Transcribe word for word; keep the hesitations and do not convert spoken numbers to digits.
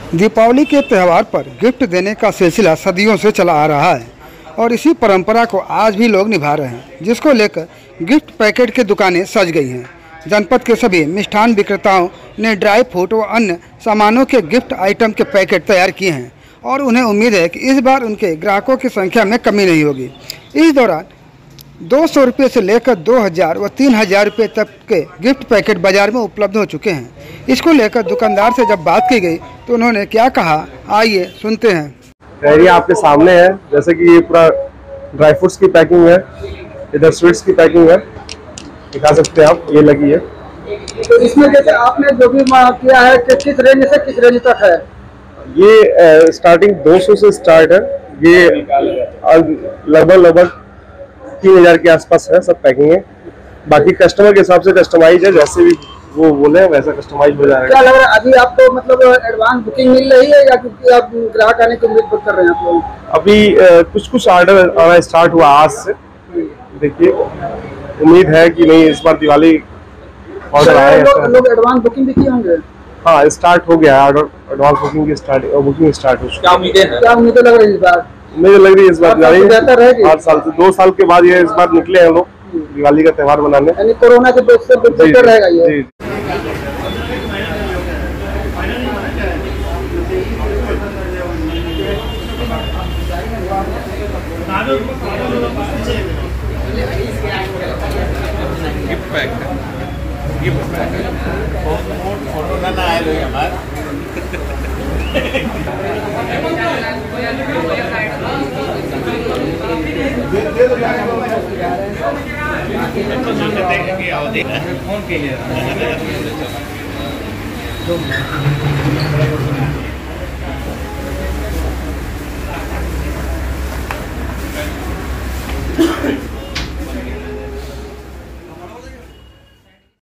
दीपावली के त्यौहार पर गिफ्ट देने का सिलसिला सदियों से चला आ रहा है और इसी परंपरा को आज भी लोग निभा रहे हैं, जिसको लेकर गिफ्ट पैकेट की दुकानें सज गई हैं। जनपद के सभी मिष्ठान विक्रेताओं ने ड्राई फ्रूट व अन्य सामानों के गिफ्ट आइटम के पैकेट तैयार किए हैं और उन्हें उम्मीद है कि इस बार उनके ग्राहकों की संख्या में कमी नहीं होगी। इस दौरान दो सौ रुपये से लेकर दो हज़ार व तीन हज़ार रुपये तक के गिफ्ट पैकेट बाजार में उपलब्ध हो चुके हैं। इसको लेकर दुकानदार से जब बात की गई तो उन्होंने क्या कहा, आइए सुनते हैं। ये आपके सामने है, जैसे कि ये पूरा ड्राई फ्रूट्स की पैकिंग है, इधर स्वीट्स की पैकिंग है, दिखा सकते हैं आप, ये लगी है। तो इसमें जैसे आपने जो भी किया है कि किस रेंज से किस रेंज तक है? ये स्टार्टिंग दो सौ से स्टार्ट है, ये लगभग लगभग तीन हजार के आसपास है सब पैकिंग है। बाकी कस्टमर के हिसाब से कस्टमाइज है, जैसे भी वो बोले वैसा कस्टमाइज हो जाएगा। क्या लग रहा है अभी आपको, मतलब एडवांस बुकिंग मिल रही है या क्योंकि आप ग्राहक आने की उम्मीद कर रहे हैं आप लोग? अभी आ, कुछ कुछ ऑर्डर आना स्टार्ट हुआ आज से। देखिए, उम्मीद है कि नहीं इस बार दिवाली ऑर्डर आए। लोग एडवांस बुकिंग भी किए होंगे? हाँ, स्टार्ट हो गया है ऑर्डर, एडवांस बुकिंग की स्टार्ट बुकिंग स्टार्ट हो चुकी है। क्या उम्मीदें हैं? क्या उम्मीदें लग रही है इस बार? मुझे लग रही है इस बार दिवाली बेहतर रहेगी। हर साल से दो साल के बाद ये इस बार निकले हैं लोग दिवाली का त्यौहार मनाने। यानी कोरोना के वजह से बेहतर रहेगा ये। गिफ्ट पैक है, गिफ्ट पैक है। फोटो ना आए लोग हमारे फोन के लिए